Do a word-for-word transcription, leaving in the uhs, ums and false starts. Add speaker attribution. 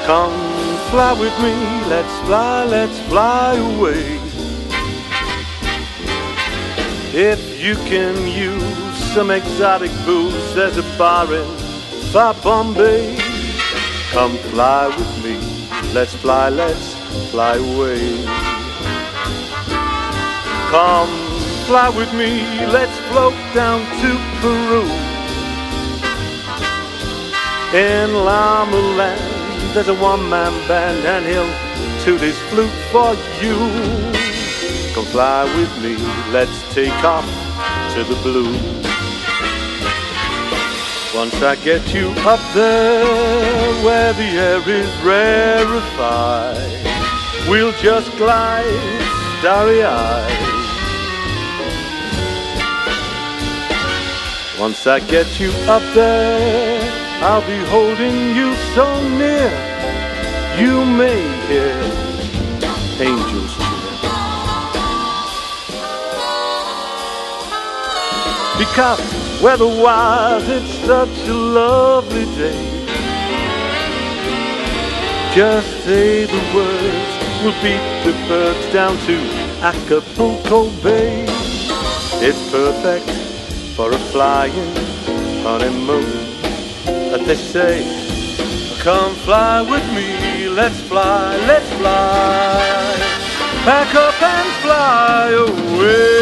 Speaker 1: Come fly with me, let's fly, let's fly away. If you can use some exotic booze, there's a bar in far Bombay. Come fly with me, let's fly, let's fly away. Come fly with me, let's float down to Peru. In Llama Land, there's a one-man band, and he'll toot his flute for you. Come fly with me, let's take off to the blue. Once I get you up there, where the air is rarefied, we'll just glide starry-eyed. Once I get you up there, I'll be holding you so near, you may hear angels cheer. Because weather-wise it's such a lovely day. Just say the words, we'll beat the birds down to Acapulco Bay. It's perfect for a flying honeymoon. But they say, come fly with me, let's fly, let's fly. Pack up and fly away.